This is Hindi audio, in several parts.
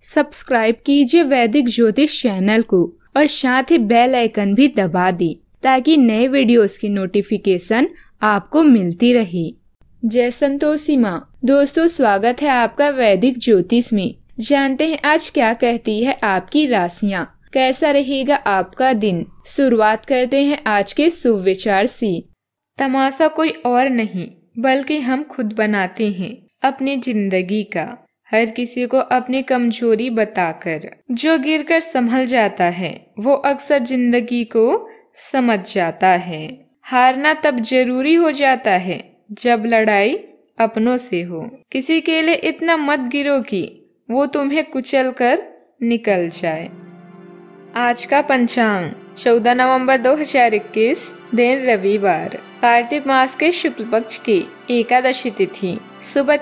सब्सक्राइब कीजिए वैदिक ज्योतिष चैनल को और साथ ही बेल आइकन भी दबा दी ताकि नए वीडियोस की नोटिफिकेशन आपको मिलती रहे। जय संतोषी माँ। दोस्तों, स्वागत है आपका वैदिक ज्योतिष में। जानते हैं आज क्या कहती है आपकी राशियाँ, कैसा रहेगा आपका दिन। शुरुआत करते हैं आज के शुभ विचार से। तमाशा कोई और नहीं बल्कि हम खुद बनाते हैं अपनी जिंदगी का। हर किसी को अपनी कमजोरी बताकर जो गिरकर संभल जाता है वो अक्सर जिंदगी को समझ जाता है। हारना तब जरूरी हो जाता है जब लड़ाई अपनों से हो। किसी के लिए इतना मत गिरो कि वो तुम्हें कुचल कर निकल जाए। आज का पंचांग 14 नवंबर 2021, दिन रविवार, कार्तिक मास के शुक्ल पक्ष की एकादशी तिथि सुबह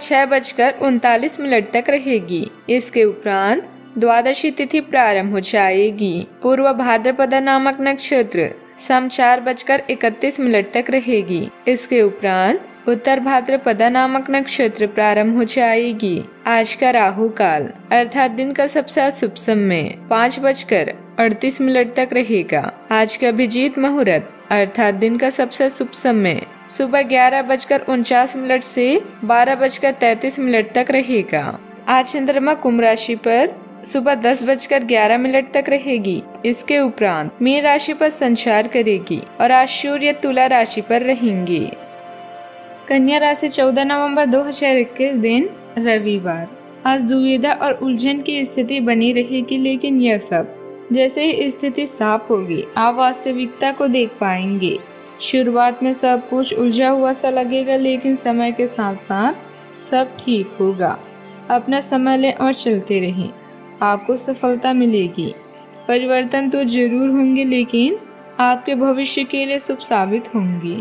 6:39 तक रहेगी। इसके उपरांत द्वादशी तिथि प्रारंभ हो जाएगी। पूर्व भाद्रपद नामक नक्षत्र शाम 4:31 तक रहेगी। इसके उपरांत उत्तर भाद्रपद नामक नक्षत्र प्रारंभ हो जाएगी। आज का राहु काल अर्थात दिन का सबसे शुभ समय 5:38 तक रहेगा। आज का अभिजीत मुहूर्त अर्थात दिन का सबसे शुभ समय सुबह 11:49 से 12:33 तक रहेगा। आज चंद्रमा कुंभ राशि पर सुबह 10:11 तक रहेगी। इसके उपरांत मीन राशि पर संचार करेगी और आज सूर्य तुला राशि पर रहेंगे। कन्या राशि 14 नवंबर 2021, दिन रविवार। आज दुविधा और उलझन की स्थिति बनी रहेगी, लेकिन यह सब जैसे ही स्थिति साफ होगी आप वास्तविकता को देख पाएंगे। शुरुआत में सब कुछ उलझा हुआ सा लगेगा, लेकिन समय के साथ साथ सब ठीक होगा। अपना समय लें और चलते रहें, आपको सफलता मिलेगी। परिवर्तन तो जरूर होंगे, लेकिन आपके भविष्य के लिए शुभ साबित होंगी।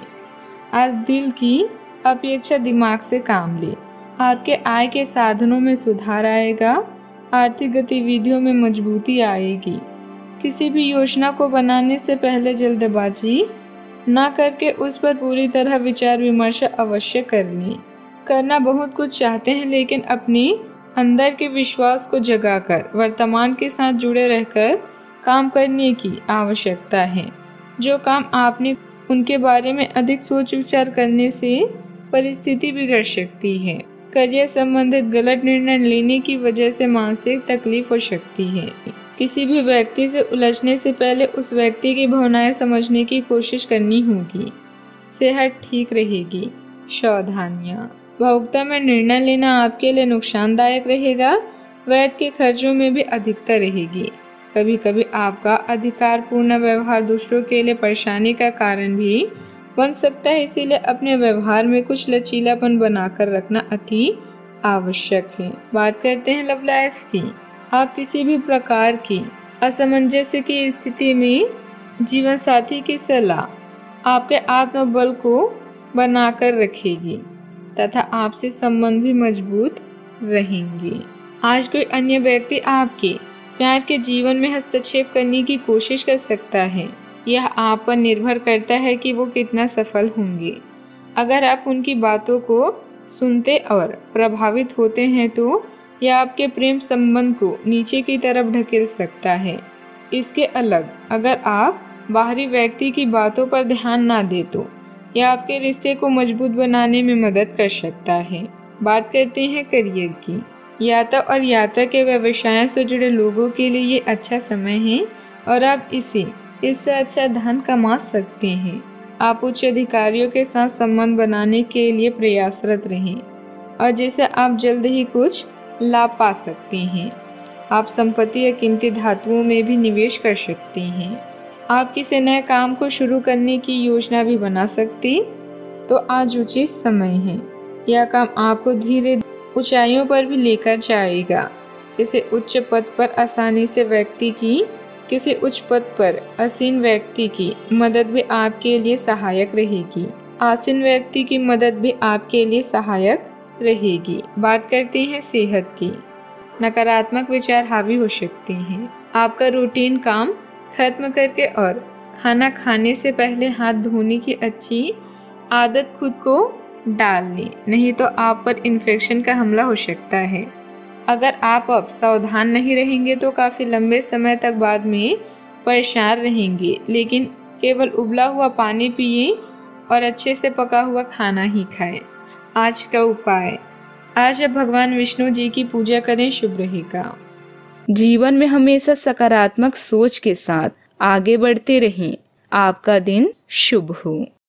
आज दिल की अपेक्षा दिमाग से काम ले। आपके आय के साधनों में सुधार आएगा। आर्थिक गतिविधियों में मजबूती आएगी। किसी भी योजना को बनाने से पहले जल्दबाजी न करके उस पर पूरी तरह विचार विमर्श अवश्य कर लें। करना बहुत कुछ चाहते हैं, लेकिन अपने अंदर के विश्वास को जगाकर वर्तमान के साथ जुड़े रहकर काम करने की आवश्यकता है। जो काम आपने उनके बारे में अधिक सोच विचार करने से परिस्थिति बिगड़ सकती है। करियर संबंधित गलत निर्णय लेने की वजह से मानसिक तकलीफ हो सकती है। किसी भी व्यक्ति से उलझने से पहले उस व्यक्ति की भावनाएं समझने की कोशिश करनी होगी। सेहत ठीक रहेगी। सावधानियां। भावुकता में निर्णय लेना आपके लिए नुकसानदायक रहेगा। व्यर्थ के खर्चों में भी अधिकता रहेगी। कभी कभी आपका अधिकारपूर्ण व्यवहार दूसरों के लिए परेशानी का कारण भी बन सकता है, इसीलिए अपने व्यवहार में कुछ लचीलापन बनाकर रखना अति आवश्यक है। बात करते हैं लव लाइफ की। आप किसी भी प्रकार की असमंजस्य की स्थिति में जीवन साथी की सलाह आपके आत्मबल को बनाकर रखेगी तथा आपसे संबंध भी मजबूत रहेंगे। आज कोई अन्य व्यक्ति आपके प्यार के जीवन में हस्तक्षेप करने की कोशिश कर सकता है। यह आप पर निर्भर करता है कि वो कितना सफल होंगे। अगर आप उनकी बातों को सुनते और प्रभावित होते हैं तो यह आपके प्रेम संबंध को नीचे की तरफ ढकेल सकता है। इसके अलग अगर आप बाहरी व्यक्ति की बातों पर ध्यान ना दे तो यह आपके रिश्ते को मजबूत बनाने में मदद कर सकता है। बात करते हैं करियर की। यात्रा और यात्रा के व्यवसाय से जुड़े लोगों के लिए ये अच्छा समय है और आप इससे अच्छा धन कमा सकते हैं। आप उच्च अधिकारियों के साथ संबंध बनाने के लिए प्रयासरत रहें और जिससे आप जल्द ही कुछ लाभ पा सकते हैं। आप संपत्ति या कीमती धातुओं में भी निवेश कर सकते हैं। आप किसी नए काम को शुरू करने की योजना भी बना सकते तो आज उचित समय है। यह काम आपको धीरे ऊंचाइयों पर भी लेकर जाएगा। किसी उच्च पद पर आसीन व्यक्ति की मदद भी आपके लिए सहायक रहेगी। आसीन व्यक्ति की मदद भी आपके लिए सहायक रहेगी। बात करते हैं सेहत की। नकारात्मक विचार हावी हो सकते हैं। आपका रूटीन काम खत्म करके और खाना खाने से पहले हाथ धोने की अच्छी आदत खुद को डाल लें, नहीं तो आप पर इन्फेक्शन का हमला हो सकता है। अगर आप अब सावधान नहीं रहेंगे तो काफी लंबे समय तक बाद में परेशान रहेंगे। लेकिन केवल उबला हुआ पानी पिए और अच्छे से पका हुआ खाना ही खाएं। आज का उपाय, आज अब भगवान विष्णु जी की पूजा करें, शुभ रहेगा। जीवन में हमेशा सकारात्मक सोच के साथ आगे बढ़ते रहें। आपका दिन शुभ हो।